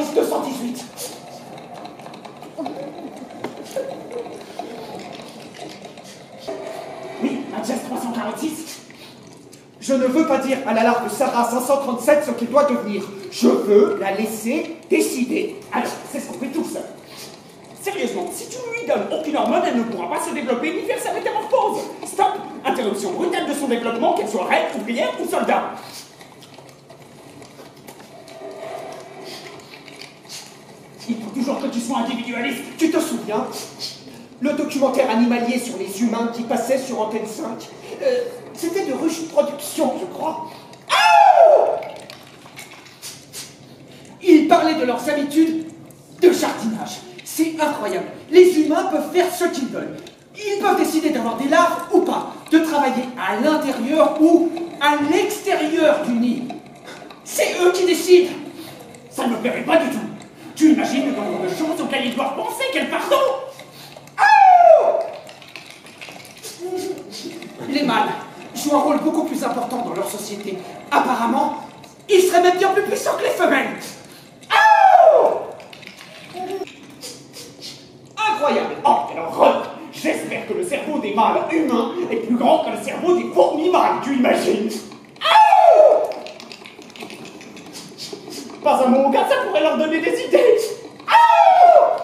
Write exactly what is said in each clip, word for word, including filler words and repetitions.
quarante-six deux cent dix-huit. Oui, un Jess trois cent quarante-six. Je ne veux pas dire à la larve Sarah cinq cent trente-sept ce qu'il doit devenir. Je veux la laisser décider. Alors, c'est ce qu'on fait tous. Sérieusement, si tu ne lui donnes aucune hormone, elle ne pourra pas se développer ni faire sa métamorphose. Stop! Interruption brutale de son développement, qu'elle soit reine, ouvrière ou soldat. Il faut toujours que tu sois individualiste. Tu te souviens? Le documentaire animalier sur les humains qui passait sur Antenne cinq, euh, c'était de Ruche Productions, je crois. Oh! Ils parlaient de leurs habitudes de jardinage. C'est incroyable. Les humains peuvent faire ce qu'ils veulent. Ils peuvent décider d'avoir des larves ou pas, de travailler à l'intérieur ou à l'extérieur du nid. C'est eux qui décident. Ça ne me plairait pas du tout. Tu imagines le nombre de choses auxquelles ils doivent penser, quel pardon? Oh! Les mâles jouent un rôle beaucoup plus important dans leur société. Apparemment, ils seraient même bien plus puissants que les femelles. Oh! Incroyable. Oh, quelle horreur! J'espère que le cerveau des mâles humains est plus grand que le cerveau des fourmis mâles, tu imagines? Oh! Pas un mot, car ça pourrait leur donner des idées. Oh!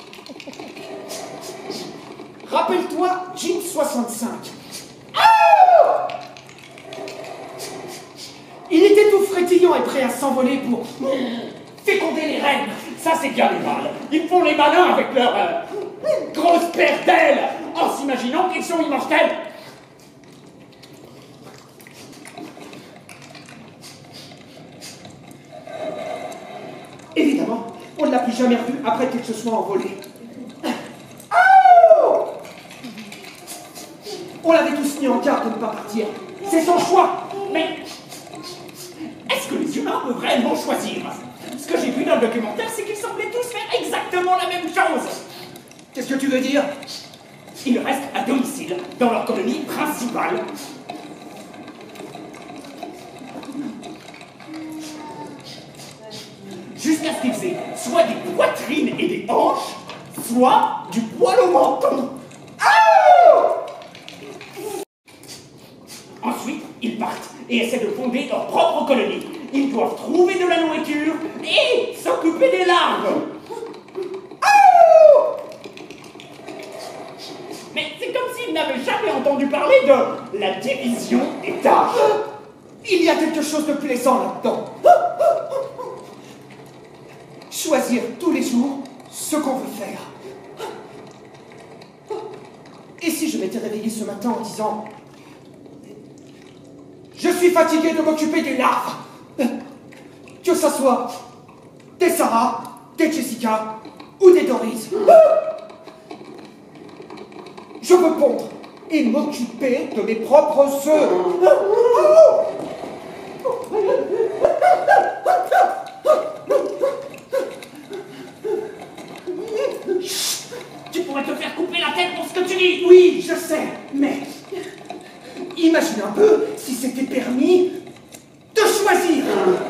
Rappelle-toi Jean soixante-cinq. Oh! Il était tout frétillant et prêt à s'envoler pour féconder les reines. Ça, c'est bien les mâles. Ils font les malins avec leur euh, grosse paire d'ailes en s'imaginant qu'ils sont immortels. Évidemment, on ne l'a plus jamais revu après qu'il se soit envolé. Oh! On l'avait tous mis en garde de ne pas partir. C'est son choix. Mais est-ce que les humains peuvent réellement choisir? Ce que j'ai vu dans le documentaire, c'est qu'ils semblaient tous faire exactement la même chose. Qu'est-ce que tu veux dire? Ils restent à domicile, dans leur colonie principale. Jusqu'à ce qu'ils aient soit des poitrines et des hanches, soit du poil au menton. Oh! Ensuite, ils partent et essaient de fonder leur propre colonie. Ils doivent trouver de la nourriture et s'occuper des larves. Oh! Mais c'est comme s'ils n'avaient jamais entendu parler de la division des tâches. Il y a quelque chose de plaisant là-dedans. Choisir tous les jours ce qu'on veut faire. Et si je m'étais réveillé ce matin en disant « Je suis fatigué de m'occuper des larves !» Que ça soit des Sarah, des Jessica ou des Doris. Je veux pondre et m'occuper de mes propres œufs. Tu pourrais te faire couper la tête pour ce que tu dis. Oui, je sais, mais imagine un peu si c'était permis de choisir.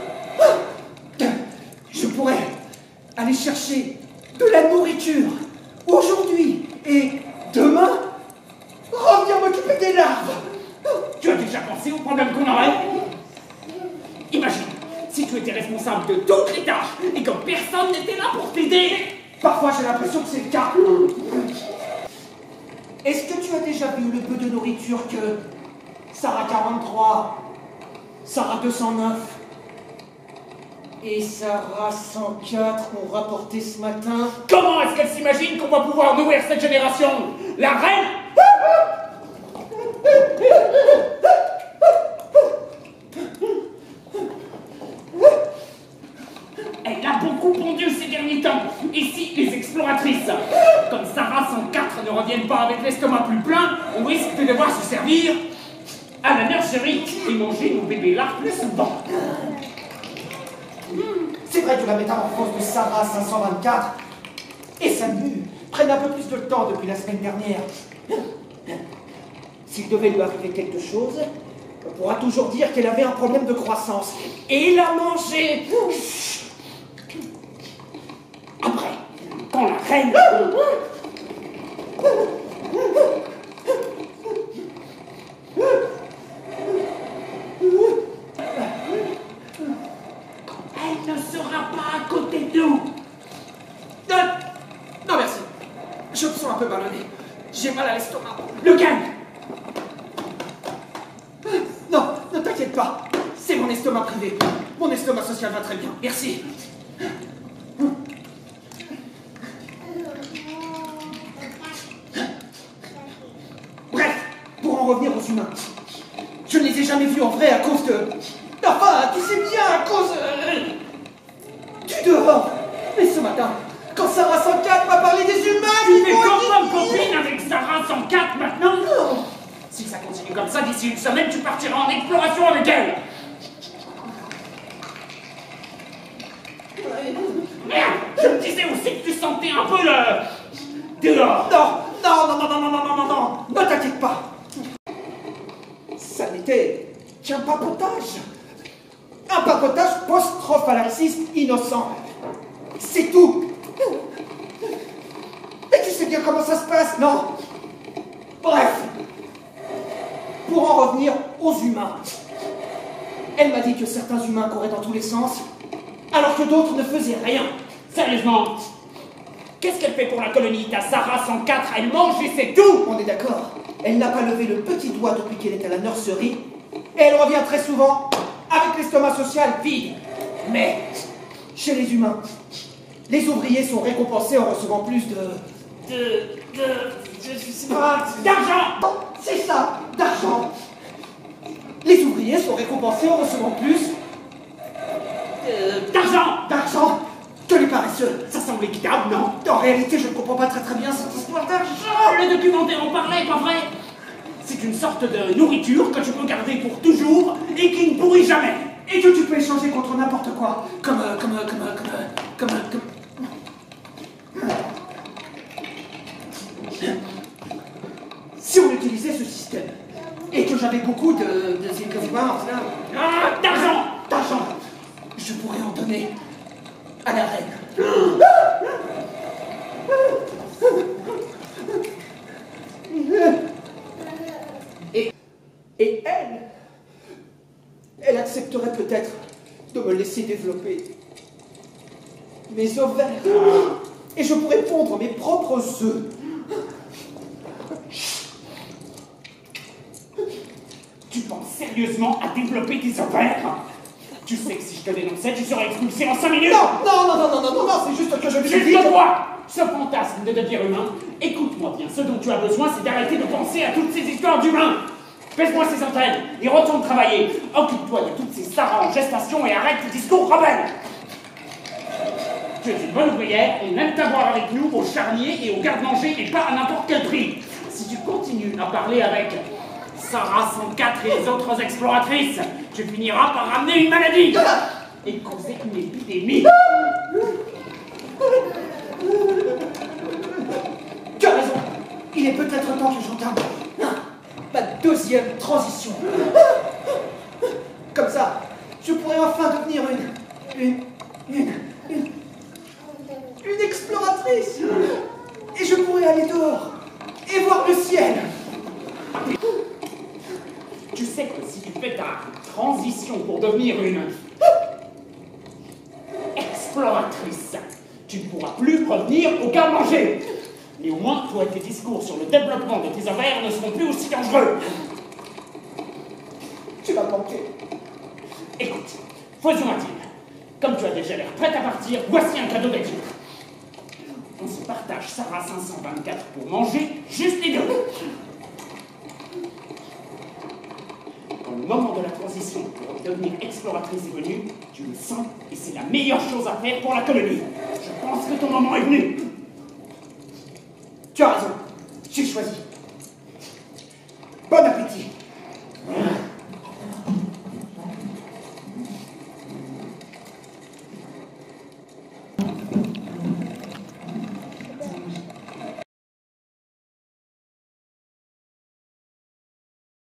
Je pourrais aller chercher de la nourriture aujourd'hui et demain revenir m'occuper des larves. Tu as déjà pensé au problème qu'on aurait? Imagine si tu étais responsable de toutes les tâches et que personne n'était là pour t'aider. Parfois j'ai l'impression que c'est le cas. Est-ce que tu as déjà vu le peu de nourriture que Sarah quarante-trois, Sarah deux cent neuf et Sarah cent quatre ont rapporté ce matin? Comment est-ce qu'elle s'imagine qu'on va pouvoir nourrir cette génération? La reine? Elle a beaucoup pondu ces derniers temps. Et si les exploratrices, comme Sarah cent quatre, ne reviennent pas avec l'estomac plus plein, on risque de devoir se servir à la nurserie et manger nos bébés larves plus souvent. C'est vrai que la métamorphose de Sarah cinq cent vingt-quatre et Samu prennent un peu plus de temps depuis la semaine dernière. S'il devait lui arriver quelque chose, on pourra toujours dire qu'elle avait un problème de croissance. Et la manger. reine. Elle ne sera pas à côté de nous. Non, non merci. Je me sens un peu ballonné. J'ai mal à l'estomac. Le calme. Non, ne t'inquiète pas. C'est mon estomac privé. Mon estomac social va très bien. Merci. Bref, pour en revenir aux humains, je ne les ai jamais vus en vrai à cause de... Enfin, tu sais bien, à cause... euh, du dehors. Mais ce matin, quand Sarah cent quatre m'a parlé des humains... Tu qui es vont comme être- copine avec Sarah cent quatre maintenant? Non. Si ça continue comme ça, d'ici une semaine, tu partiras en exploration avec elle. Merde, je me disais aussi que tu sentais un peu le... dehors. Non, non, non, non, non, non, non, non, non, ne t'inquiète pas. Ça n'était qu'un papotage. Un papotage post-prophylaxis innocent. C'est tout. Mais tu sais bien comment ça se passe, non? Bref. Pour en revenir aux humains. Elle m'a dit que certains humains couraient dans tous les sens, alors que d'autres ne faisaient rien. Sérieusement, qu'est-ce qu'elle fait pour la colonie? Ta Sarah cent quatre, elle mange et c'est tout. On est d'accord. Elle n'a pas levé le petit doigt depuis qu'elle est à la nurserie, et elle revient très souvent avec l'estomac social vide. Mais, chez les humains, les ouvriers sont récompensés en recevant plus de... De... de... je sais pas... d'argent. C'est ça, d'argent. Les ouvriers sont récompensés en recevant plus... Euh, d'argent. d'argent que les paresseux. Ça semble équitable, non? En réalité, je ne comprends pas très très bien cette histoire d'argent. Le documentaire en parlait, pas vrai? C'est une sorte de nourriture que tu peux garder pour toujours et qui ne pourrit jamais. Et que tu peux échanger contre n'importe quoi. Comme... euh, comme... euh, comme... euh, comme... euh, comme... euh, comme... Si on utilisait ce système, et que j'avais beaucoup de... de ces humains, Ah, d'argent. d'argent, je pourrais en donner à la reine. Et, et elle, elle accepterait peut-être de me laisser développer mes ovaires. Et je pourrais pondre mes propres œufs. Tu penses sérieusement à développer tes ovaires? Tu sais que si je te dénonçais, tu serais expulsé en cinq minutes. Non, non, non, non, non, non, non, non, c'est juste que je lui ai dit... Juste toi. Ce fantasme de devenir humain, écoute-moi bien, ce dont tu as besoin, c'est d'arrêter de penser à toutes ces histoires d'humains. Pèse-moi ces antennes et retourne travailler. Occupe-toi de toutes ces Sarah en gestation et arrête tes discours rebelles. Tu es une bonne ouvrière et même t'avoir avec nous au charnier et au garde-manger et pas à n'importe quel prix. Si tu continues à parler avec Sarah cent quatre et les autres exploratrices, tu finiras par ramener une maladie et causer une épidémie. Tu as raison. Il est peut-être temps que j'entame ma deuxième transition. Comme ça, je pourrais enfin devenir une... une... une... une, une exploratrice. Et je pourrais aller dehors et voir le ciel. Tu sais que si tu fais ta transition pour devenir une exploratrice, tu ne pourras plus revenir au garde-manger. Mais au moins, toi et tes discours sur le développement de tes ovaires ne seront plus aussi dangereux. Tu vas manquer. Écoute, faisons un deal. Comme tu as déjà l'air prête à partir, voici un cadeau d'adulte. On se partage Sarah cinq cent vingt-quatre pour manger, juste les deux. Quand le moment de la transition pour devenir exploratrice est venu, tu le sens et c'est la meilleure chose à faire pour la colonie. Je pense que ton moment est venu. Tu as raison. J'ai choisi. Bon appétit.